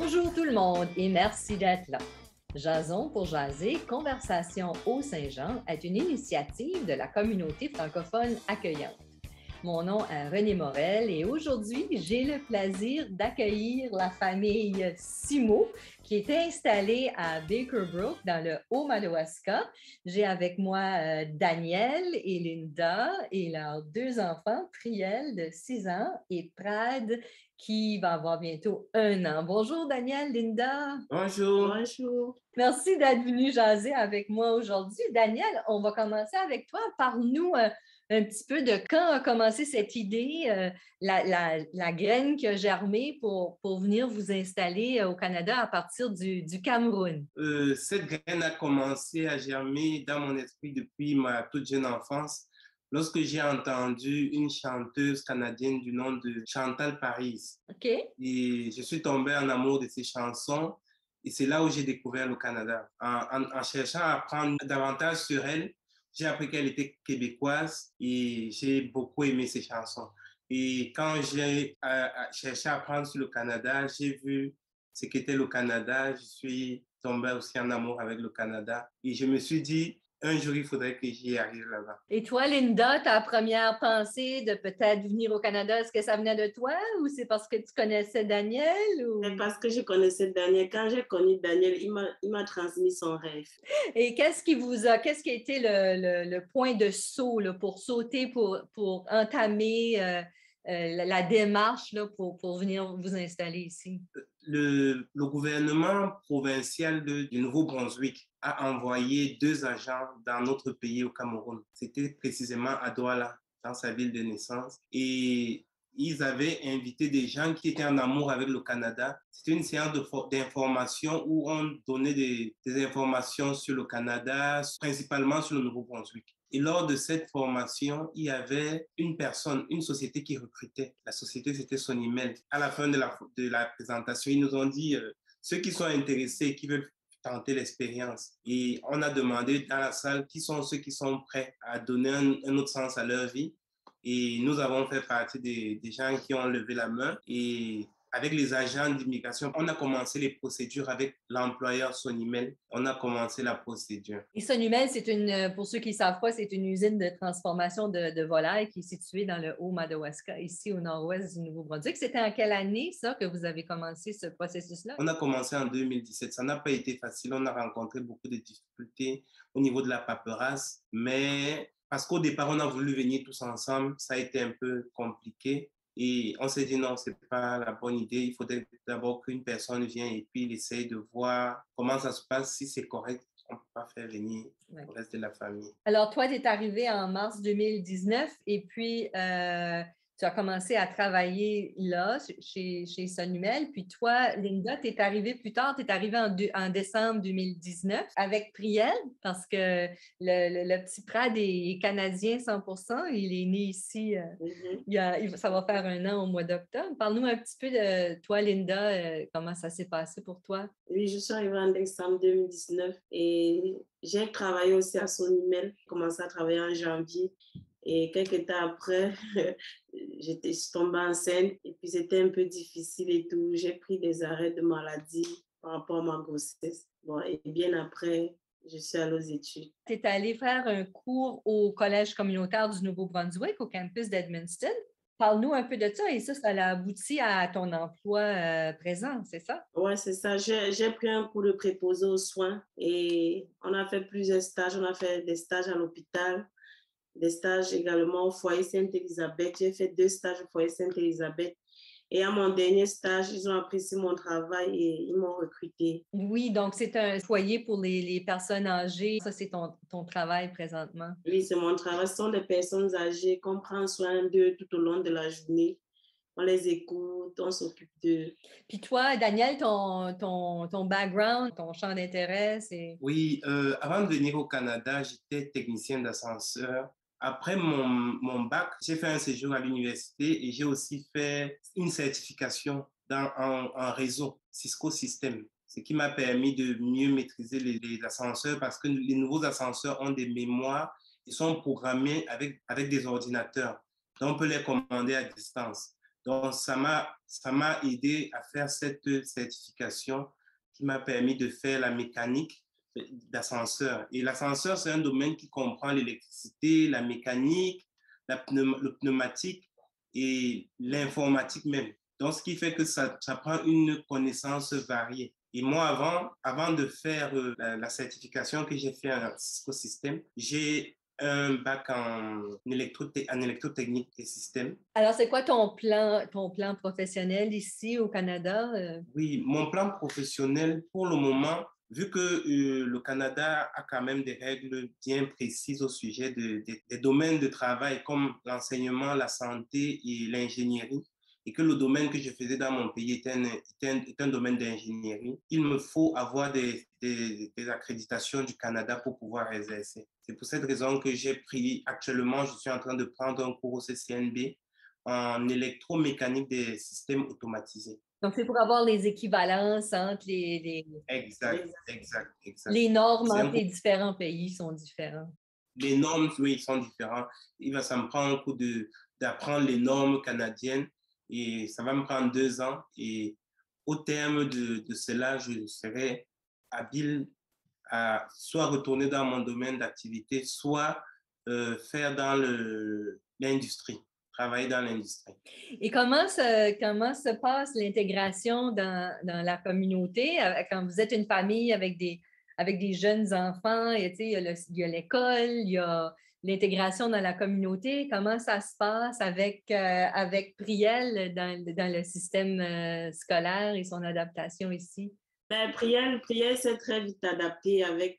Bonjour tout le monde et merci d'être là. Jason pour jaser, Conversation au Saint-Jean est une initiative de la communauté francophone accueillante. Mon nom est René Morel et aujourd'hui, j'ai le plaisir d'accueillir la famille Simo qui est installée à Baker Brook dans le Haut-Madawaska. J'ai avec moi Daniel et Linda et leurs deux enfants, Priel de 6 ans et Prad qui va avoir bientôt 1 an. Bonjour Daniel, Linda. Bonjour. Bonjour. Merci d'être venu jaser avec moi aujourd'hui. Daniel, on va commencer avec toi. Parle-nous un petit peu de quand a commencé cette idée, la graine qui a germé pour venir vous installer au Canada à partir du Cameroun. Cette graine a commencé à germer dans mon esprit depuis ma toute jeune enfance, lorsque j'ai entendu une chanteuse canadienne du nom de Chantal Paris. OK. Et je suis tombé en amour de ses chansons. Et c'est là où j'ai découvert le Canada. En cherchant à apprendre davantage sur elle, j'ai appris qu'elle était québécoise et j'ai beaucoup aimé ses chansons. Et quand j'ai cherché à apprendre sur le Canada, j'ai vu ce qu'était le Canada. Je suis tombé aussi en amour avec le Canada. Et je me suis dit, un jour, il faudrait que j'y arrive là-bas. Et toi, Linda, ta première pensée de peut-être venir au Canada, est-ce que ça venait de toi ou c'est parce que tu connaissais Daniel? Ou... C'est parce que je connaissais Daniel. Quand j'ai connu Daniel, il m'a transmis son rêve. Et qu'est-ce qui a été le point de saut là, pour sauter, pour entamer la démarche là, pour venir vous installer ici? Le gouvernement provincial du Nouveau-Brunswick a envoyé 2 agents dans notre pays au Cameroun. C'était précisément à Douala, dans sa ville de naissance. Et ils avaient invité des gens qui étaient en amour avec le Canada. C'était une séance d'information où on donnait des informations sur le Canada, principalement sur le Nouveau-Brunswick. Et lors de cette formation, il y avait une personne, une société qui recrutait. La société, c'était Sonimel. À la fin de la présentation, ils nous ont dit ceux qui sont intéressés, qui veulent tenter l'expérience. Et on a demandé dans la salle qui sont ceux qui sont prêts à donner un autre sens à leur vie. Et nous avons fait partie des gens qui ont levé la main. Et avec les agents d'immigration, on a commencé les procédures avec l'employeur Sonimel. On a commencé la procédure. Et Sonimel, pour ceux qui ne savent pas, c'est une usine de transformation de volailles qui est située dans le Haut-Madawaska, ici au nord-ouest du Nouveau-Brunswick. C'était en quelle année, ça, que vous avez commencé ce processus-là? On a commencé en 2017. Ça n'a pas été facile. On a rencontré beaucoup de difficultés au niveau de la paperasse, mais parce qu'au départ, on a voulu venir tous ensemble, ça a été un peu compliqué. Et on s'est dit non, ce n'est pas la bonne idée. Il faudrait d'abord qu'une personne vienne et puis il essaye de voir comment ça se passe. Si c'est correct, on ne peut pas faire venir le reste de la famille. Alors, toi, tu es arrivé en mars 2019 et puis tu as commencé à travailler là, chez Sonumel. Puis toi, Linda, tu es arrivée plus tard, tu es arrivée en décembre 2019 avec Priel parce que le petit Prad est canadien 100%. Il est né ici, ça va faire 1 an au mois d'octobre. Parle-nous un petit peu de toi, Linda, comment ça s'est passé pour toi? Oui, je suis arrivée en décembre 2019 et j'ai travaillé aussi à Sonimel. J'ai commencé à travailler en janvier et quelques temps après, je suis tombée enceinte et puis c'était un peu difficile et tout. J'ai pris des arrêts de maladie par rapport à ma grossesse. Bon, et bien après, je suis allée aux études. Tu es allée faire un cours au Collège communautaire du Nouveau-Brunswick, au campus d'Edmundston. Parle-nous un peu de ça et ça a abouti à ton emploi présent, c'est ça? Oui, c'est ça. J'ai pris un cours de préposé aux soins et on a fait plusieurs stages. On a fait des stages à l'hôpital, des stages également au foyer Sainte-Élisabeth. J'ai fait 2 stages au foyer Sainte-Élisabeth. Et à mon dernier stage, ils ont apprécié mon travail et ils m'ont recruté. Oui, donc c'est un foyer pour les personnes âgées. Ça, c'est ton travail présentement. Oui, c'est mon travail. Ce sont des personnes âgées qu'on prend soin d'eux tout au long de la journée. On les écoute, on s'occupe d'eux. Puis toi, Daniel, ton background, ton champ d'intérêt, c'est... Oui, avant de venir au Canada, j'étais technicien d'ascenseur. Après mon bac, j'ai fait un séjour à l'université et j'ai aussi fait une certification en réseau, Cisco System, ce qui m'a permis de mieux maîtriser les ascenseurs parce que les nouveaux ascenseurs ont des mémoires, ils sont programmés avec des ordinateurs. Donc, on peut les commander à distance. Donc, ça m'a aidé à faire cette certification qui m'a permis de faire la mécanique d'ascenseur. Et l'ascenseur, c'est un domaine qui comprend l'électricité, la mécanique, le pneumatique et l'informatique même. Donc, ce qui fait que ça prend une connaissance variée. Et moi, avant de faire la certification que j'ai fait en Cisco System, j'ai un bac en électrotechnique des systèmes. Alors, c'est quoi ton plan professionnel ici au Canada? Oui, mon plan professionnel, pour le moment, vu que le Canada a quand même des règles bien précises au sujet des domaines de travail comme l'enseignement, la santé et l'ingénierie, et que le domaine que je faisais dans mon pays est un domaine d'ingénierie, il me faut avoir des accréditations du Canada pour pouvoir exercer. C'est pour cette raison que actuellement, je suis en train de prendre un cours au CCNB en électromécanique des systèmes automatisés. Donc, c'est pour avoir les équivalences entre Exact. les normes entre les différents pays sont différentes. Les normes, oui, sont différentes. Ça me prend un coup d'apprendre les normes canadiennes et ça va me prendre 2 ans. Et au terme de cela, je serai habile à soit retourner dans mon domaine d'activité, soit faire dans l'industrie, travailler dans l'industrie. Et comment se passe l'intégration dans la communauté quand vous êtes une famille avec des jeunes enfants? Et, il y a l'école, il y a l'intégration dans la communauté. Comment ça se passe avec Priel dans le système scolaire et son adaptation ici? Ben, Priel s'est très vite adapté avec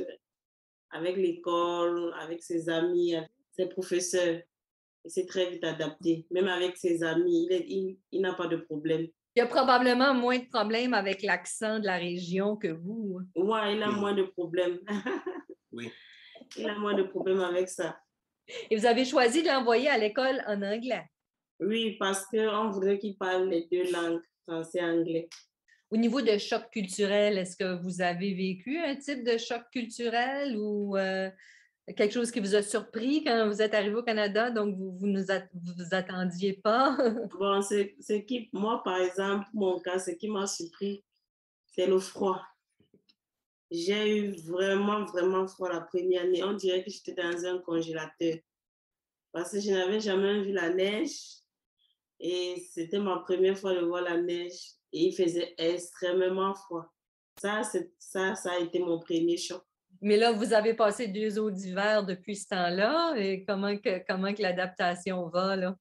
l'école, avec ses amis, avec ses professeurs. Il s'est très vite adapté. Même avec ses amis, il n'a pas de problème. Il y a probablement moins de problèmes avec l'accent de la région que vous. Ouais, il a moins de problèmes. Oui. Il a moins de problèmes avec ça. Et vous avez choisi de l'envoyer à l'école en anglais? Oui, parce qu'on voudrait qu'il parle les 2 langues, français et anglais. Au niveau de choc culturel, est-ce que vous avez vécu un type de choc culturel ou quelque chose qui vous a surpris quand vous êtes arrivé au Canada, donc vous vous attendiez pas? Bon, moi, par exemple, mon cas, ce qui m'a surpris, c'est le froid. J'ai eu vraiment, vraiment froid la première année. On dirait que j'étais dans un congélateur parce que je n'avais jamais vu la neige et c'était ma première fois de voir la neige et il faisait extrêmement froid. Ça a été mon premier choc. Mais là, vous avez passé 2 eaux d'hiver depuis ce temps-là et comment que l'adaptation va, là?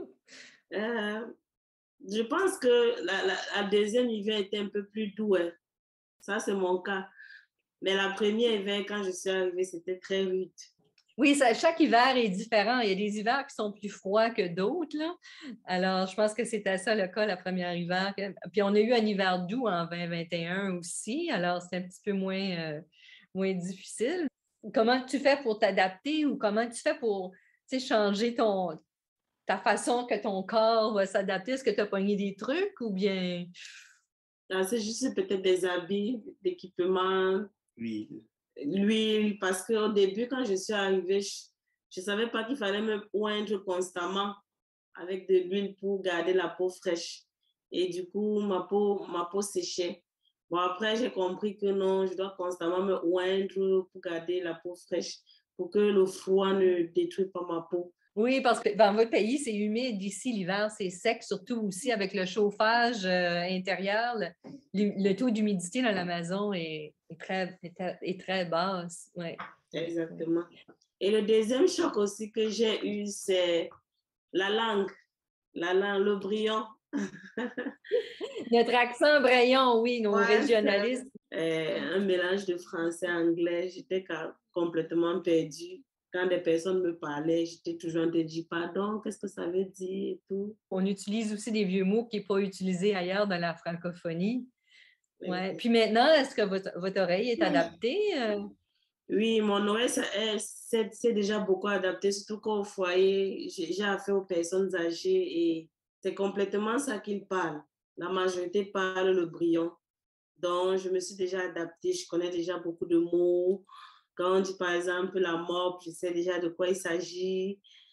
Je pense que la deuxième hiver était un peu plus doux. Hein. Ça, c'est mon cas. Mais la première hiver, quand je suis arrivée, c'était très rude. Oui, chaque hiver est différent. Il y a des hivers qui sont plus froids que d'autres, là. Alors, je pense que c'était ça le cas la première hiver. Puis, on a eu un hiver doux en 2021 aussi. Alors, c'est un petit peu moins difficile. Comment tu fais pour t'adapter ou comment tu fais pour changer ta façon que ton corps va s'adapter? Est-ce que tu as pogné des trucs ou bien... C'est juste peut-être des habits, d'équipement, Oui. l'huile, parce qu'au début, quand je suis arrivée, je ne savais pas qu'il fallait me oindre constamment avec de l'huile pour garder la peau fraîche. Et du coup, ma peau séchait. Bon, après, j'ai compris que non, je dois constamment me oindre pour garder la peau fraîche, pour que le froid ne détruise pas ma peau. Oui, parce que dans votre pays, c'est humide. Ici, l'hiver, c'est sec, surtout aussi avec le chauffage intérieur. Le taux d'humidité dans la maison est très basse. Ouais. Exactement. Et le deuxième choc aussi que j'ai eu, c'est la langue, le brillant. Notre accent braillon, oui, nos régionalistes. Un mélange de français-anglais, j'étais complètement perdue. Quand des personnes me parlaient, j'étais toujours en train de dire pardon, qu'est-ce que ça veut dire et tout. On utilise aussi des vieux mots qui ne sont pas utilisés ailleurs dans la francophonie. Ouais. Puis maintenant, est-ce que votre oreille est adaptée? Oui, mon oreille, c'est déjà beaucoup adapté, surtout qu'au foyer, j'ai affaire aux personnes âgées et c'est complètement ça qu'ils parlent. La majorité parle le brillant. Donc, je me suis déjà adaptée, je connais déjà beaucoup de mots. Quand on dit par exemple la mop, je sais déjà de quoi il s'agit.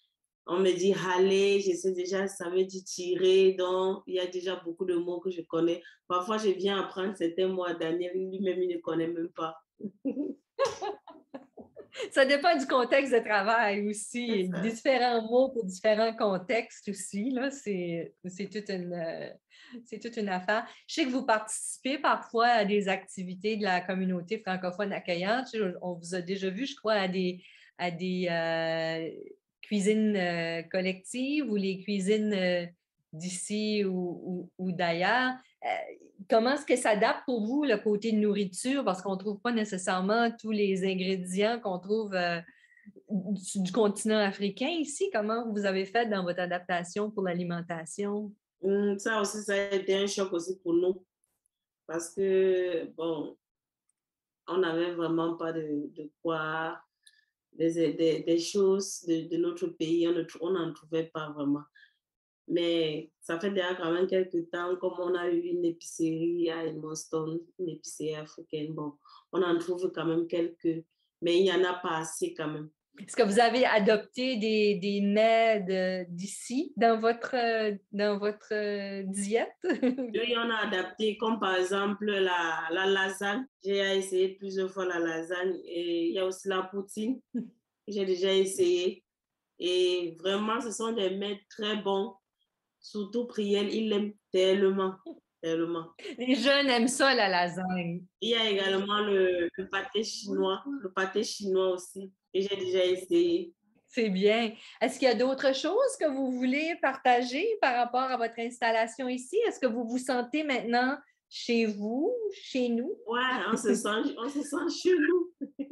On me dit aller, je sais déjà, ça veut dire tirer, donc il y a déjà beaucoup de mots que je connais. Parfois, je viens apprendre certains mots à Daniel, lui-même, il ne connaît même pas. Ça dépend du contexte de travail aussi. Différents mots pour différents contextes aussi. Là, c'est toute une affaire. Je sais que vous participez parfois à des activités de la communauté francophone accueillante. On vous a déjà vu, je crois, à des cuisines collectives ou les cuisines d'ici ou d'ailleurs. Comment est-ce que ça s'adapte pour vous, le côté de nourriture? Parce qu'on ne trouve pas nécessairement tous les ingrédients qu'on trouve du continent africain ici. Comment vous avez fait dans votre adaptation pour l'alimentation? Ça aussi, ça a été un choc aussi pour nous. Parce que, bon, on n'avait vraiment pas de quoi, des choses de notre pays, on n'en trouvait pas vraiment. Mais ça fait déjà quand même quelques temps, comme on a eu une épicerie à Edmonton, une épicerie africaine, bon, on en trouve quand même quelques, mais il n'y en a pas assez quand même. Est-ce que vous avez adopté des mets d'ici dans votre diète? Oui, on a adapté, comme par exemple la lasagne. J'ai essayé plusieurs fois la lasagne et il y a aussi la poutine. J'ai déjà essayé. Et vraiment, ce sont des mets très bons. Surtout Priel, il l'aime tellement, tellement. Les jeunes aiment ça, la lasagne. Il y a également le pâté chinois aussi, que j'ai déjà essayé. C'est bien. Est-ce qu'il y a d'autres choses que vous voulez partager par rapport à votre installation ici? Est-ce que vous vous sentez maintenant chez vous, chez nous? Oui, on se sent chez nous.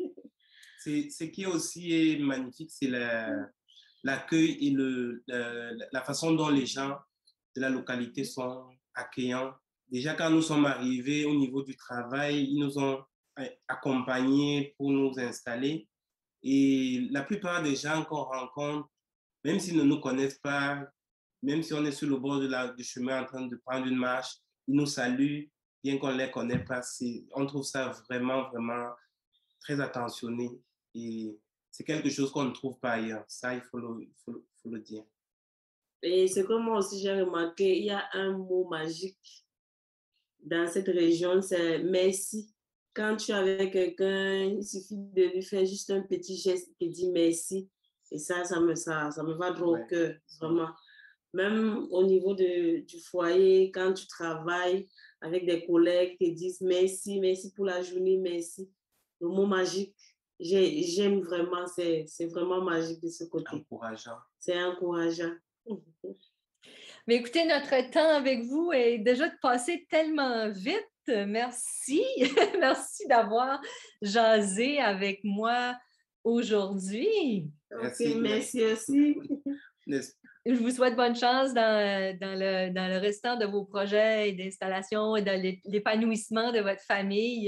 Ce qui aussi est magnifique, c'est l'accueil et la façon dont les gens de la localité sont accueillants. Déjà, quand nous sommes arrivés au niveau du travail, ils nous ont accompagnés pour nous installer. Et la plupart des gens qu'on rencontre, même s'ils ne nous connaissent pas, même si on est sur le bord du chemin en train de prendre une marche, ils nous saluent, bien qu'on ne les connaisse pas. On trouve ça vraiment, vraiment très attentionné. Et c'est quelque chose qu'on ne trouve pas ailleurs. Ça, il faut le dire. Et ce que moi aussi j'ai remarqué, il y a un mot magique dans cette région, c'est merci. Quand tu es avec quelqu'un, il suffit de lui faire juste un petit geste et dire merci. Et ça me va droit au cœur, vraiment. Même au niveau du foyer, quand tu travailles avec des collègues qui disent merci, merci pour la journée, merci. Le mot magique, j'aime vraiment, c'est vraiment magique de ce côté. Encourageant. C'est encourageant. Mais écoutez, notre temps avec vous est déjà passé tellement vite. Merci. Merci d'avoir jasé avec moi aujourd'hui. Merci aussi. Je vous souhaite bonne chance dans le restant de vos projets d'installation et dans l'épanouissement de votre famille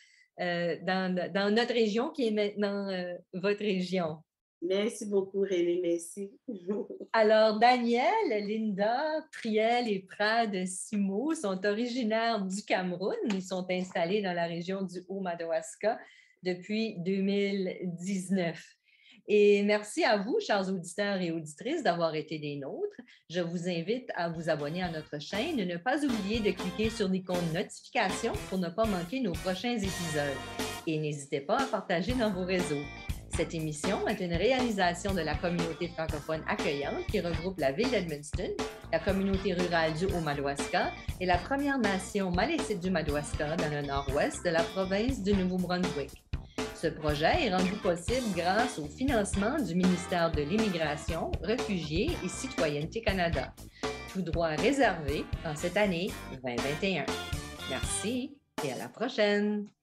dans notre région qui est maintenant votre région. Merci beaucoup, Rémi. Merci. Alors, Daniel, Linda, Priel et Prad Simo sont originaires du Cameroun. Ils sont installés dans la région du Haut-Madawaska depuis 2019. Et merci à vous, chers auditeurs et auditrices, d'avoir été des nôtres. Je vous invite à vous abonner à notre chaîne et ne pas oublier de cliquer sur l'icône notification pour ne pas manquer nos prochains épisodes. Et n'hésitez pas à partager dans vos réseaux. Cette émission est une réalisation de la communauté francophone accueillante qui regroupe la ville d'Edmundston, la communauté rurale du Haut-Madawaska et la Première Nation Malécite du Madawaska dans le nord-ouest de la province du Nouveau-Brunswick. Ce projet est rendu possible grâce au financement du ministère de l'Immigration, Réfugiés et Citoyenneté Canada, tout droit réservé en cette année 2021. Merci et à la prochaine!